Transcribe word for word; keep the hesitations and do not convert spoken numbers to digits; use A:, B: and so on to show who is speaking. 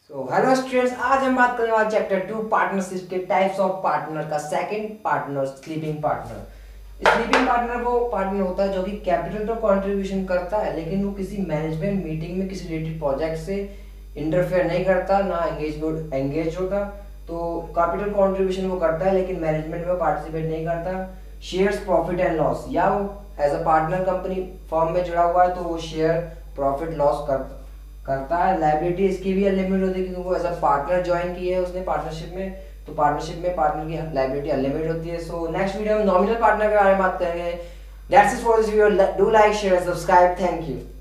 A: So hello students, आज हम बात करने वाले चैप्टर टू पार्टनरशिप के टाइप्स ऑफ पार्टनर का second partner sleeping partner. Sleeping partner वो पार्टनर होता है जो कि कैपिटल तो कंट्रीब्यूशन करता है, लेकिन वो किसी मैनेजमेंट मीटिंग में किसी रिलेटेड प्रोजेक्ट से इंटरफेयर नहीं करता, ना एंगेज एंगेज होता। तो कैपिटल कंट्रीब्यूशन वो करता है लेकिन मैनेजमेंट में पार्टिसिपेट नहीं करता। शेयर्स प्रॉफिट एंड लॉस, या वो as a partner company firm में जुड़ा हुआ है तो वो शेयर प्रॉफिट लॉस करता करता है। लाइबिलिटी इसकी भी अनलिमिटेड होती है क्योंकि वो एज अ पार्टनर ज्वाइन की है उसने पार्टनरशिप में, तो पार्टनरशिप में पार्टनर की लाइबिलिटी अनलिमिटेड होती है। सो नेक्स्ट वीडियो में नॉमिनल पार्टनर के बारे में बात करेंगे। That's it for this video. Do like share subscribe. Thank you.